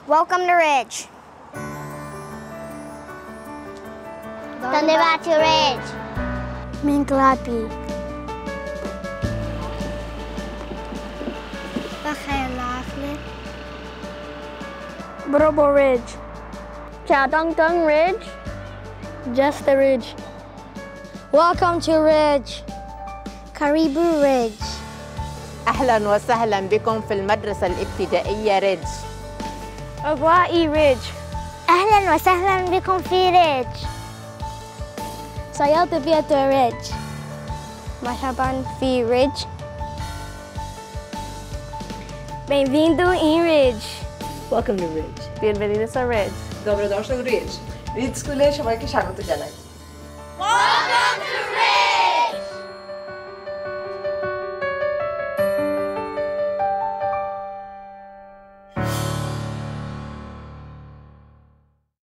Welcome to Ridge. ¿Dónde va to Ridge? Minglapi. Bakhailafle. Brobo Ridge. Chào Dong Ridge. Just the Ridge. Welcome to Ridge. Karibu Ridge. أهلاً وسهلاً بكم في المدرسة الابتدائية ريدج. أبوائي ريدج. أهلاً وسهلاً بكم في ريدج. Saya terbiar to Ridge. Marhaban fi Ridge. Bem-vindo em Ridge. Welcome to Ridge. Bienvenidos a Ridge. Dobrodošli u Ridge. Ridge School-এ সবাইকে স্বাগত জানাই। Welcome to Ridge!